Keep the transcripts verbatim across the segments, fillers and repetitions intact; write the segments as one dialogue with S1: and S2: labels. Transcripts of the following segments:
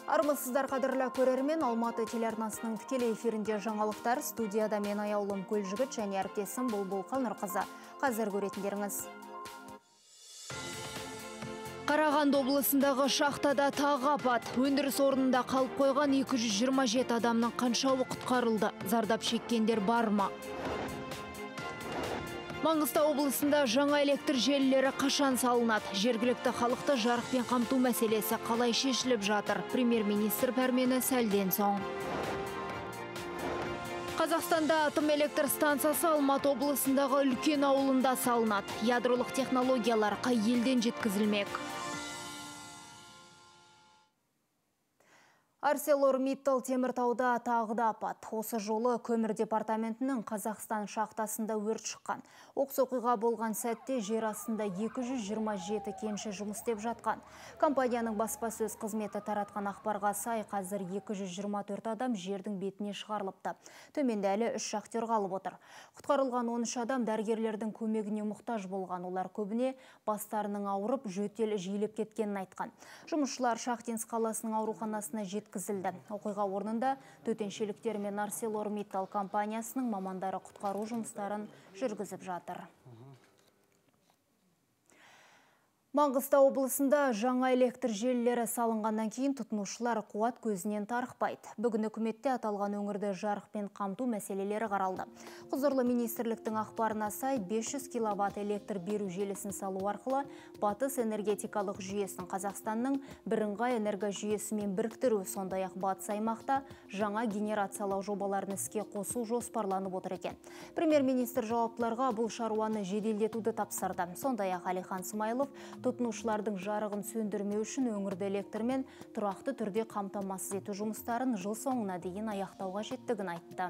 S1: Армысыздар қадірлі көрермен, Алматы телеарнасының тікелей эфирінде жаңалықтар. Студияда мен Аяулым Көлжігіт және әріптесім Бұлбұл Қалнұрқызы. Қазір көретіндеріңіз. Қарағанды облысындағы шахтада тағы апат. Өндіріс орнында қалып қойған екі жүз жиырма жеті адамның қаншауы құтқарылды. Зардап шеккендер бар ма? Маңғыстау облысында жаңа электр желілері қашан салынады? Жергілікті халықты жарықпен қамту мәселесі қалай шешіліп жатыр? Премьер-министр пәрмені сәлден соң. Қазақстанда атом электр станциясы Алматы облысындағы үлкен ауылында салынады. Ядролық технологиялар қай елден жеткізілмек? ArcelorMittal Теміртауда тағыда апат. Осы жолы көмір департаментінің Қазақстан шахтасында өрт шыққан. Оқыс оқиға болған сәтте жер астында екі жүз жиырма жеті кенші жұмыс істеп жатқан. Компанияның баспасөз қызметі таратқан ақпарға сай, қазір екі жүз жиырма төрт адам жердің бетіне шығарылыпты. Төменде әлі үш шахтер қалып отыр. Құтқарылған он үш адам дәрігерлердің көмегіне мұқтаж болған. Олар көбіне бастарының ауырып, жөтел жиілеп кеткенін айтқан. Жұмысшылар Шахтинск қаласының ауруханасына жеткізілді. Оқиға орнында төтеншеліктер мен ArcelorMittal компаниясының мамандары құтқару жұмыстарын жүргізіп жатыр. Маңғыстау облысында жаңа электр желілері салынғаннан кейін тұтынушылар қуат көзінен тарықпайды. Бүгін үкіметте аталған өңірді жарықпен қамту мәселелері қаралды. Құзырлы министрліктің ақпарына сай бес жүз киловатт электр беру желісін салу арқылы батыс энергетикалық жүйесін Қазақстанның бірыңғай энерго жүйесімен біріктіру, сондай-ақ батыс аймақта жаңа генерациялау жобаларын іске қосу жоспарланып отыр екен. Премьер-министр жауаптыларға бұл шаруаны жеделдетуді тапсырды. Сондай-ақ Әлихан Смайылов тұтынушылардың жарығын сөндірмеу үшін өңірді электрмен тұрақты түрде қамтамасыз ету жұмыстарын жыл соңына дейін аяқтауға қажеттігін айтты.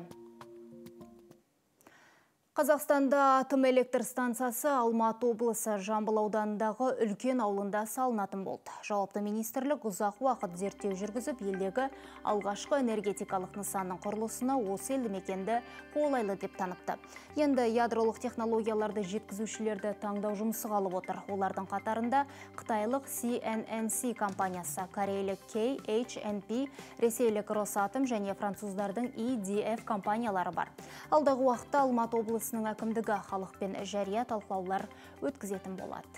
S1: Қазақстанда атом электр станциясы Алматы облысы Жамбыл ауданындағы үлкен ауылында салынатын болды. Жауапты министрлік ұзақ уақыт зерттеу жүргізіп, елдегі алғашқы энергетикалық нысанның құрылысына осы елді мекенді қолайлы деп танытты. Енді ядролық технологияларды жеткізушілерді таңдау жұмысы қалып отыр. Олардың қатарында қытайлық си эн эн си компаниясы, корейлік кей эйч эн пи, ресейлік Росатом және француздардың и ди эф компаниялары бар. Алдағы уақытта Алматы облысы әкімдігі халықпен жария талқылаулар өткізетін болады.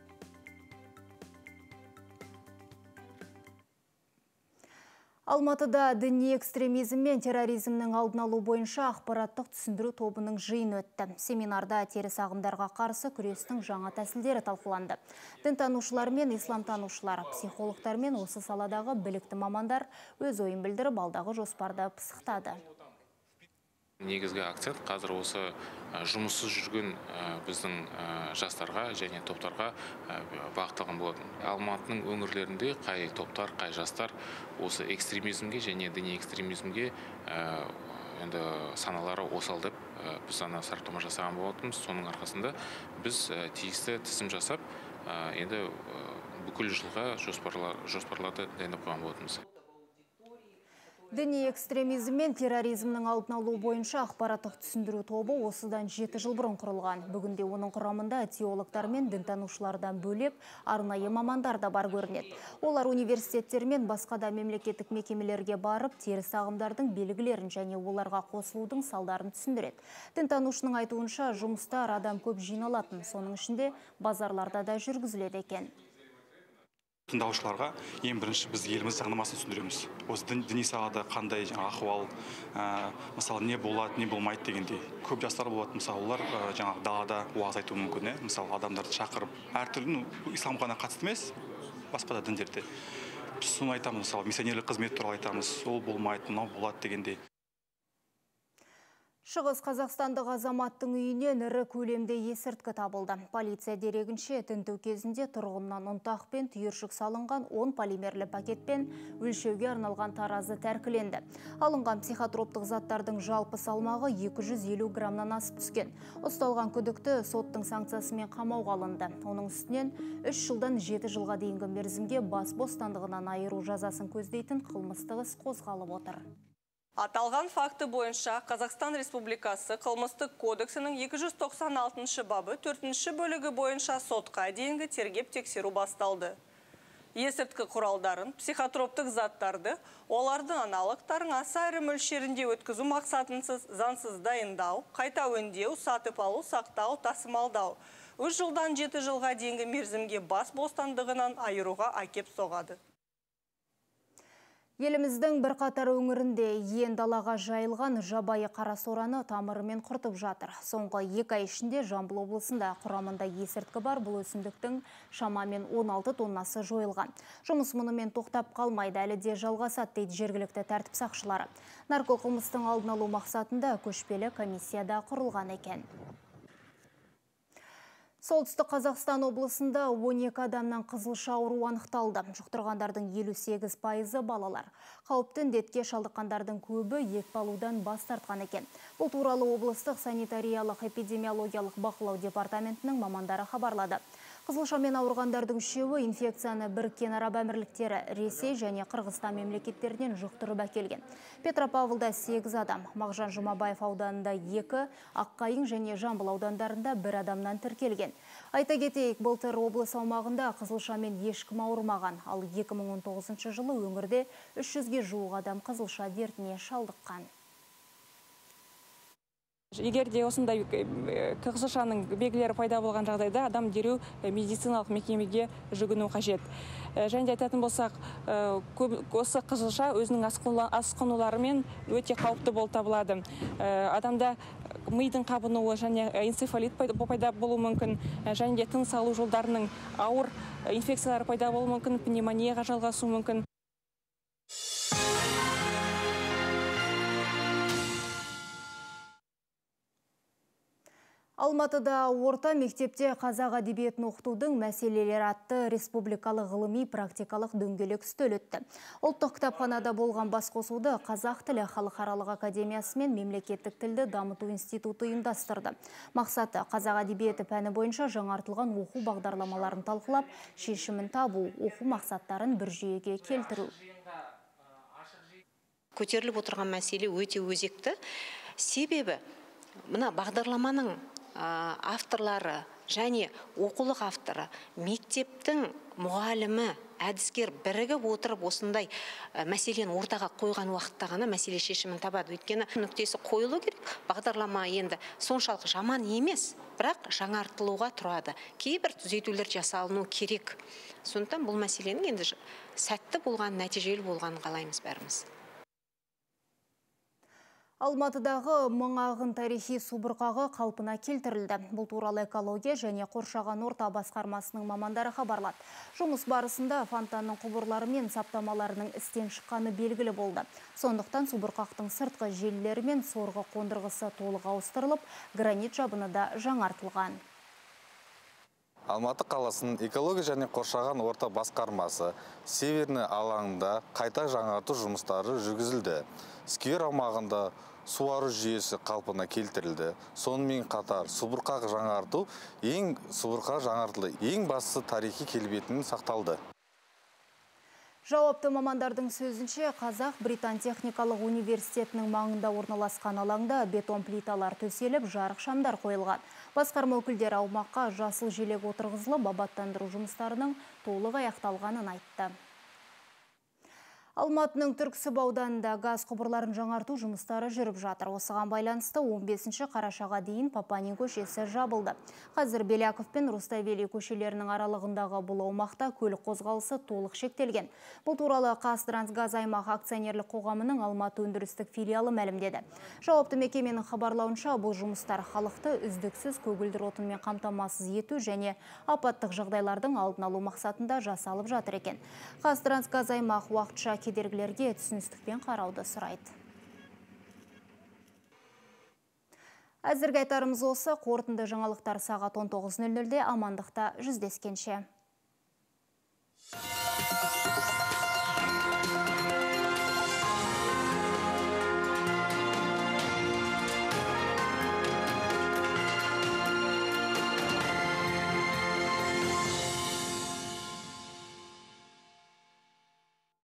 S1: Алматыда діни экстремизм мен терроризмнің алдын алу бойынша ақпараттық түсіндіру тобының жиын өтті. Семинарда теріс ағымдарға қарсы күрестің жаңа тәсілдері талқыланды. Дінтанушылар мен исламтанушылар, психологтар мен осы саладағы білікті мамандар өз ойын білдіріп, алдағы жоспарды пысықтады.
S2: Негізгі акцент қазір осы жұмыссыз жүрген біздің жастарға және топтарға бағытталған болатын. Алматының өңірлерінде қай топтар, қай жастар осы экстремизмге және діни экстремизмге енді саналары осал деп біз ана сараптама жасаған болатынбыз. Соның арқасында біз тиісті тізім жасап, енді бүкіл жылға жоспарларды дайындап қойған болатынбыз.
S1: Діни экстремизм мен терроризмнің алдын алу бойынша ақпараттық түсіндіру тобы осыдан жеті жыл бұрын құрылған. Бүгінде оның құрамында теологтар мен дінтанушылардан бөлек арнайы мамандар да бар көрінеді. Олар университеттер мен басқа да мемлекеттік мекемелерге барып, теріс ағымдардың белгілерін және оларға қосылудың салдарын түсіндіреді. Дінтанушының айтуынша, жұмыстар адам көп жиналатын, соның ішінде базарларда да жүргізіледі екен.
S3: Тыңдаушыларға ең бірінші біз еліміз заңнамасын түсіндіреміз. Осы діни салада қандай ахуал, мысалы не болады, не болмайды дегендей. Көп жастар болады, мысалы олар жаңағы далада уағыз айтуы мүмкін, мысалы адамдарды шақырып, әртүрлі ислам ғана қатысты емес, басқа да діндерде. Біз соны айтамыз, мысалы миссионерлік қызмет туралы айтамыз, ол болмайды, мынау болады дегендей.
S1: Шығыс Қазақстандық азаматтың үйінен ірі көлемде есірткі табылды. Полиция дерегінше тінту кезінде тұрғыннан ұнтақ пен түйіршік салынған он полимерлі пакетпен өлшеуге арналған таразы тәркіленді. Алынған психотроптық заттардың жалпы салмағы екі жүз елу граммнан асып түскен. Ұсталған күдікті соттың санкциясымен қамауға алынды. Оның үстінен үш жылдан жеті жылға дейінгі мерзімге бас бостандығынан айыру жазасын көздейтін қылмыстық іс қозғалып отыр.
S4: Аталған факты бойынша Қазақстан Республикасы қылмыстық кодексінің екі жүз тоқсан алтыншы бабы төртінші бөлігі бойынша сотқа дейінгі тергеп тексеру басталды. есірткі құралдарын, психотроптық заттарды, олардың аналогтарын аса ірі мөлшерінде өткізу мақсатынсыз заңсыз дайындау, қайта өңдеу, сатып алу, сақтау, тасымалдау. үш жылдан жеті жылға дейінгі мерзімге бас бостандығынан айыруға әкеп соғады.
S1: Еліміздің бірқатар өңірінде ен далаға жайылған жабайы қарасораны тамырымен құртып жатыр. Соңғы екі ай ішінде Жамбыл облысында құрамында есірткі бар бұл өсімдіктің шамамен он алты тоннасы жойылған. Жұмыс мұнымен тоқтап қалмайды, әлі де жалғасады дейді жергілікті тәртіп сақшылары. Наркоқылмыстың алдын алу мақсатында көшпелі комиссияда құрылған екен. Солтүстік Қазақстан облысында он екі адамнан қызылша ауру анықталды. Жұқтырғандардың елу сегіз пайызы балалар. Қауіпті індетке шалдыққандардың көбі екпе алудан бас тартқан екен. Бұл туралы облыстық санитариялық эпидемиологиялық бақылау департаментінің мамандары хабарлады. Қызылшамен ауырғандардың үшеуі инфекцияны Біріккен Араб Әмірліктері, Ресей және Қырғызстан мемлекеттерінен жұқтырып әкелген. Петропавлда сегіз адам, Мағжан Жұмабаев ауданында екі, Аққайың және Жамбыл аудандарында бір адамнан тіркелген. Айта кетейік, былтыр облыс аумағында қызылшамен ешкім ауырмаған, ал екі мың он тоғызыншы жылы өңірде үш жүзге жуық адам қызылша дертіне шалдыққан.
S5: Егер де осындай қызылшаның белгілері пайда болған жағдайда адам дереу медициналық мекемеге жүгіну қажет. Және де айтатын болсақ, осы қызылша өзінің асқынуларымен өте қауіпті болып табылады. Адамда мидың қабынуы және энцефалит пайда болуы мүмкін, және де тыныс алу жолдарының ауыр инфекциялары пайда болуы мүмкін, пневмонияға жалғасуы мүмкін.
S1: Алматыда орта мектепте қазақ әдебиетін оқытудың мәселелері атты республикалық ғылыми практикалық дөңгелек үстел өтті. Ұлттық кітапханада болған басқосуды Қазақ тілі халықаралық академиясы мен мемлекеттік тілді дамыту институты ұйымдастырды. Мақсаты қазақ әдебиеті пәні бойынша жаңартылған оқу бағдарламаларын талқылап, шешімін табу, оқу мақсаттарын бір жүйеге келтіру.
S6: Көтеріліп отырған мәселе өте өзекті. Себебі мына бағдарламаның авторлары және оқулық авторы, мектептің мұғалімі, әдіскер бірігіп отырып осындай мәселені ортаға қойған уақытта ғана мәселе шешімін табады. Өйткені нүктесі қойылу керек. Бағдарлама енді соншалық жаман емес, бірақ жаңартылуға тұрады. Кейбір түзетулер жасалыну керек. Сондықтан бұл мәселенің енді сәтті болған, нәтижелі болғанын қалаймыз бәріміз.
S1: Алматыдағы Мыңағын тарихи субұрқағы қалпына келтірілді. Бұл туралы экология және қоршаған орта басқармасының мамандары хабарлады. Жұмыс барысында фонтанның құбырлары мен саптамаларының істен шыққаны белгілі болды. Сондықтан субұрқақтың сыртқы желілері мен сорғы қондырғысы толық ауыстырылып, гранит жабыны да жаңартылған.
S7: Алматы қаласының экология және қоршаған орта басқармасы Северный алаңында қайта жаңарту жұмыстары жүргізілді. Сквер аумағында суару жүйесі қалпына келтірілді. Сонымен қатар субұрқақ жаңарту, ең субұрқақ жаңартылды. Ең бастысы тарихи келбетінің сақталды.
S1: Жауапты мамандардың сөзінше, Қазақ Британ техникалық университетінің маңында орналасқан алаңда бетон плиталар төселіп, жарық шамдар қойылған. Басқарма өкілдері аумаққа жасыл желек отырғызылып, абаттандыру жұмыстарының толық аяқталғанын айтты. Алматының Түрксіб ауданында газ құбырларын жаңарту жұмыстары жүріп жатыр. Осыған байланысты он бесінші қарашаға дейін Папанин көшесі жабылды. Қазір Беляков пен Руставели көшелерінің аралығындағы бұл аумақта көлік қозғалысы толық шектелген. Бұл туралы Қазтрансгаз аймақ акционерлік қоғамының Алматы өндірістік филиалы мәлімдеді. Жауапты мекеменің хабарлауынша бұл жұмыстар халықты үздіксіз көгілдір отынмен қамтамасыз ету және апаттық жағдайлардың алдын алу мақсатында жасалып жатыр екен. Қазтрансгаз аймақ уақытша кедергілерге түсіністікпен қарауды сұрайды. Әзірге айтарымыз осы. Қорытынды жаңалықтар сағат он тоғыз нөл нөлде амандықта жүздескенше.